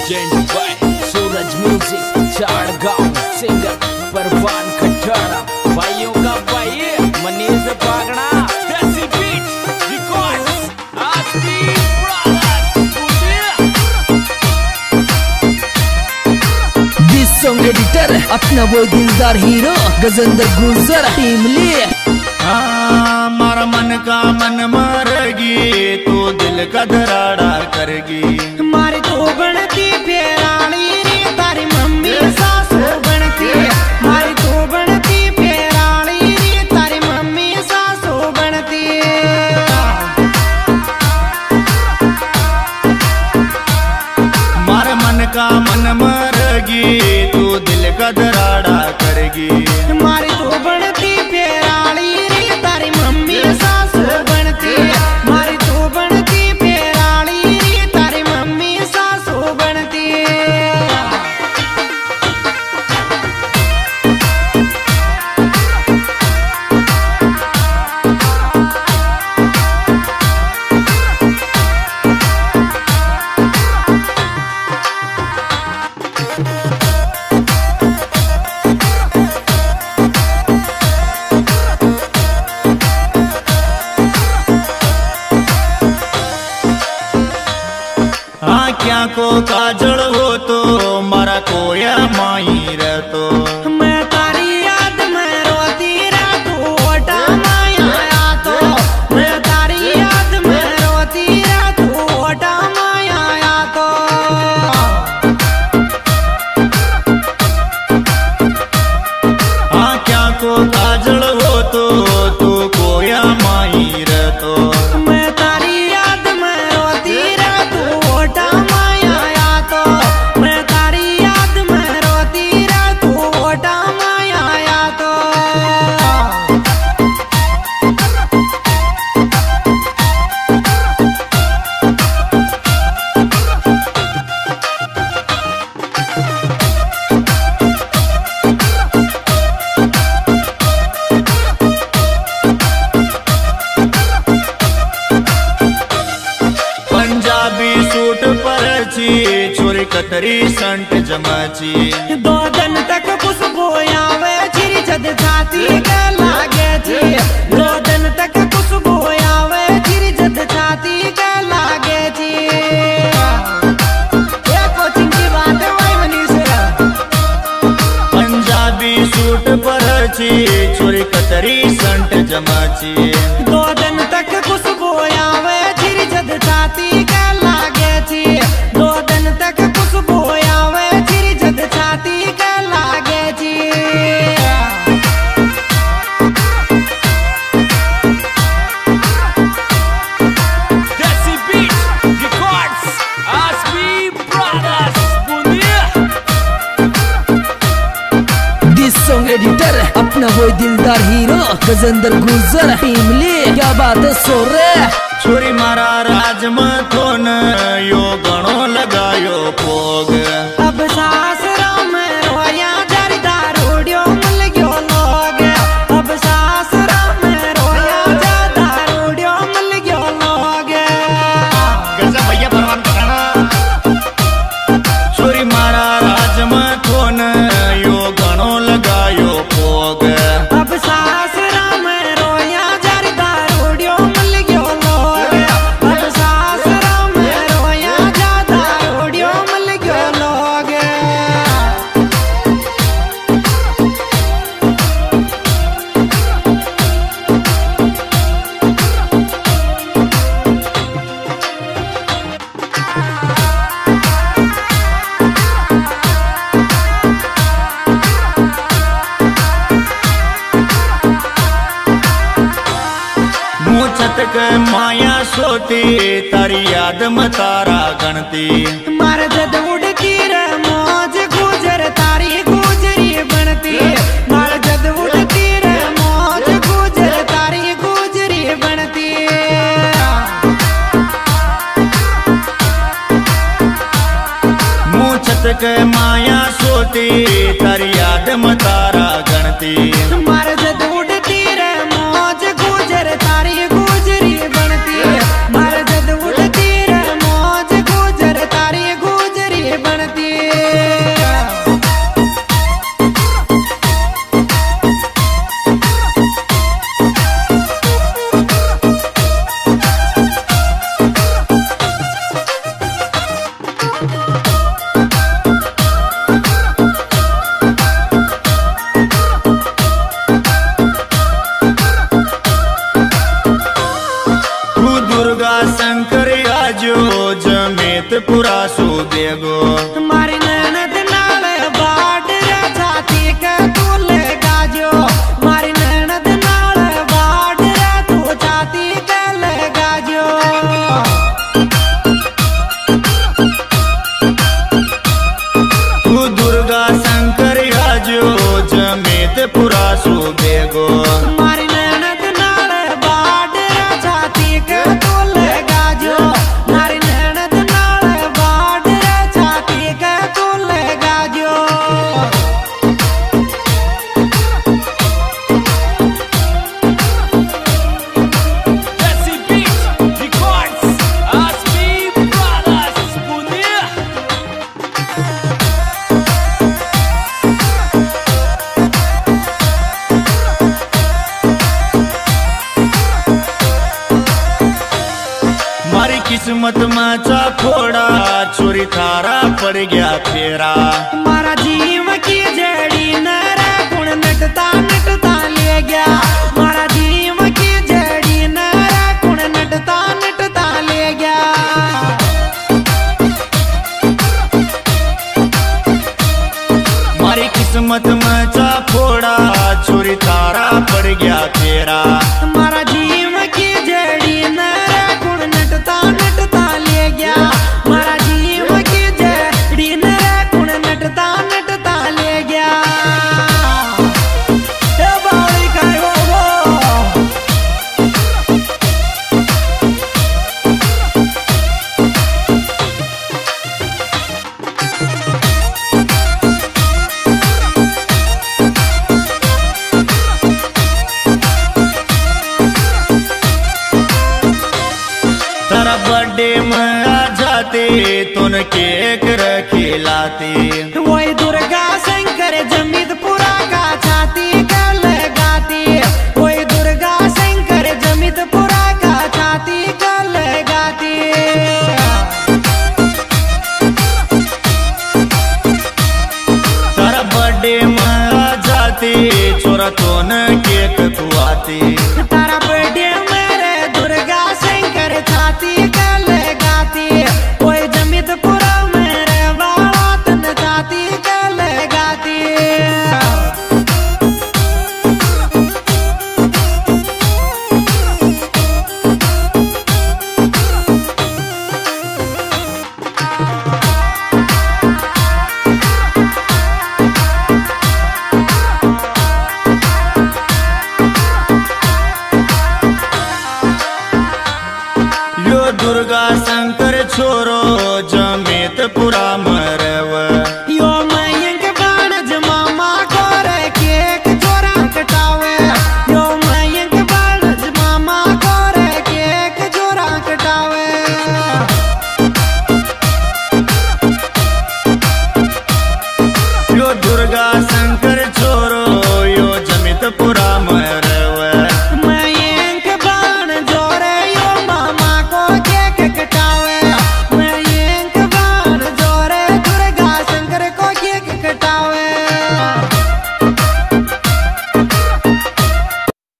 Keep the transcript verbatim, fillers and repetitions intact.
Present by Suraj music Chadgaon singer Parwan Khattara भाइयों का भाई मनीष पागड़ा देसी बीट रिकॉर्ड्स आस्ती दिस सॉन्ग एडिटर अपना वो दिलदार हीरो गजेंद्र गुर्जर टीम लिए। हाँ मारा मन का मन मारेगी तू दिल का धराड़ा करेगी। मारी तो बनती प्यारानी रे तारी मम्मी सासू बनती। मारी तो बनती प्यारानी रे तारी मम्मी सासू बनती। मारा मन का मन मारेगी तू दिल का धराड़ा करेगी। मारी तो बनती प्यारानी रे तारी मम्मी सासू बनती। मारी तो बनती प्यारानी रे तारी मम्मी सासू बनती। हाँ क्या को काजल हो तो मारा कोया माही रे तो। मैं तारी याद में रोती रहूं ओटा माया तो। मैं तारी याद में रोती रहूं ओटा माया तो। हाँ क्या को काजल हो तो तू कोया माही रे तो। मैं तारी याद में रोती रहूं ओटा माया तो। मैं तारी याद में रोती रहूं ओटा माया तो। पंजाबी सूट पर छोरी कतरी संट जमाची। दो दिन तक खुशबू आवे चिरी जद छाती के लागे थी। दो दिन तक खुशबू आवे चिरी जद छाती के लागे थी। ये कोचिंग की बात है भाई मनीष। पंजाबी सूट पर छोरी कतरी संट जमाची। दो दिन तक खुशबू आवे चिरी जद छाती के लागे थी। दो दिन तक खुशबू आवे चिरी जद छाती के लागे थी। देसी बीट रिकॉर्ड्स आस्ती ब्रदर्स बुंदिया। दिस सॉन्ग एडिटर अपना वो दिलदार हीरो गजेंद्र गुर्जर टीम लिए। क्या बात है सोरे छोरी मारा राज मथोन यो गणो लगायो पोग। अब सासरा में रोया जरी दारूडियो मिल गयो लोग। अब सासरा में रोया जा दारूडियो मिल गयो लोग। कैसे भैया परवान पकाना। छोरी मारा राज मथोन यो गणो लगायो पोग। अब सासरा में रोया जरी दारूडियो मिल गयो लोग। अब सासरा में रोया जा दारूडियो मिल गयो लोग। मुँह छतक माया सोती तारी याद में तारा गणती। मार जद उड़ती रे मौज गुजर तारी गुजरी बनती। मार जद उड़ती रे मौज गुजर तारी गुजरी बनती। मुँह छतक माया सोती तारी याद में तारा गणती। मार जद उड़ती रे मौज गुजर तारी गुजरी बनती। मार जद उड़ती रे मौज गुजर तारी गुजरी बनती। बेगो मारी ननद नाल बाट रे छाती के तू लगा जो मारी ननद नाल बाट रे तू छाती के लगा जो तू दुर्गा शंकर आजो जमेत पुरा सो बेगो मारी ननद नाल बाट रे छाती के तू लगा जो मारी ननद नाल बाट रे छाती के तू लगा जो Desi Beat Records, Aspi Brothers, Bunia. मारी किस्मत में चा फोड़ा चोरी थारा पड़ गया फेरा मारा जीव की जड़ी नरा गुण नटता नटता ले गया मारा जीव की जड़ी नरा गुण नटता नटता ले गया मारी किस्मत में चा फोड़ा चोरी थारा पड़ गया फेरा मारा जीव की जड़ी नरा गुण नटता नटता ले गया मारा जीव की जड़ी नरा गुण नटता नटता ले गया ए बावली काय वो वो तारा बर्थडे में आ जाते तुन केक खिलाते वही दुर्गा शंकर जमीत पुरा का छाती का लगाती वही दुर्गा शंकर जमीत पुरा का छाती का लगाती तारा बर्थडे में आ जाते छोरा तुन केक खुआते तारा बर्थडे मेरे दुर्गा शंकर छाती का लगाती वही जमीत पुरा मेरे बाला तन छाती का लगाती यो दुर्गा शंकर छोरो जमेत पुरा मरव यो मयंक बाणज मामा गोरे केक जोरा कटावे यो मयंक बाणज मामा गोरे केक जोरा कटावे यो दुर्गा शंकर छोरो यो जमित पुरा